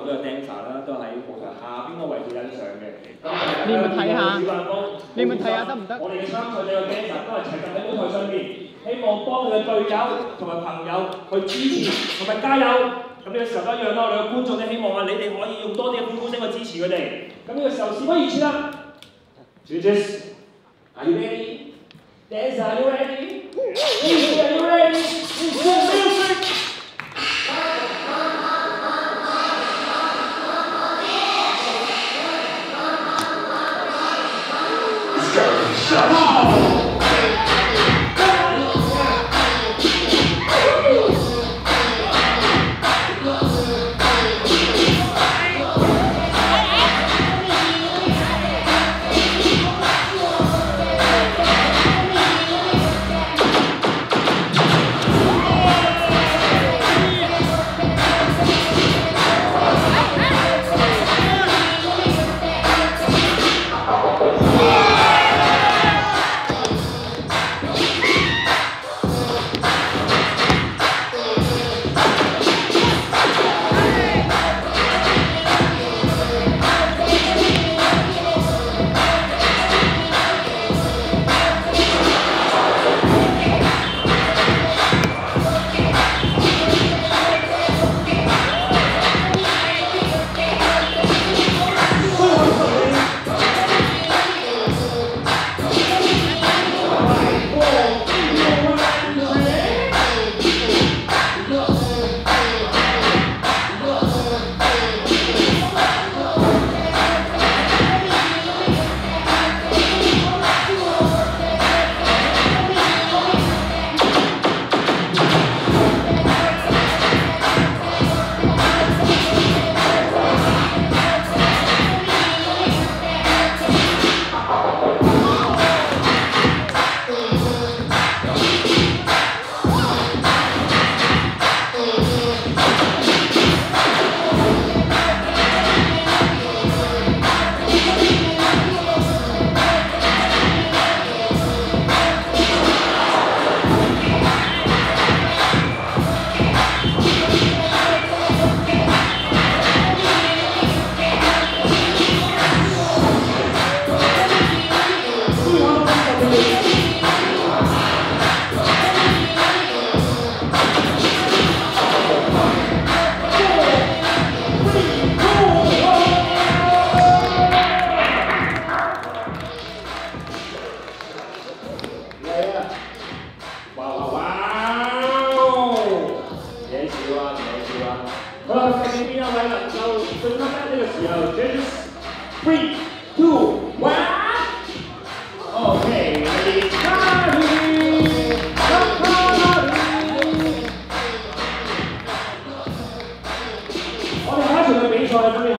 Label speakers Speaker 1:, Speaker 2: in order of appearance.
Speaker 1: 好多嘅 dancer 啦，都喺舞台下邊個位置欣賞嘅。
Speaker 2: 你咪睇下，
Speaker 1: 主辦方，
Speaker 2: 你咪睇下得唔得？
Speaker 1: 我哋嘅參賽者嘅 dancer 都係齊集喺舞台上面，希望幫佢嘅隊友同埋朋友去支持同埋加油。咁呢個時候都一樣啦，我哋嘅觀眾咧希望你哋可以用多啲嘅歡呼聲去支持佢哋。咁呢個時候事不宜遲啦 ，Judges, are you ready? Dancer, are you ready? Music, are you ready? Music! Three, two, one. Okay, ready? Kani! Kani! 我哋下一場嘅比賽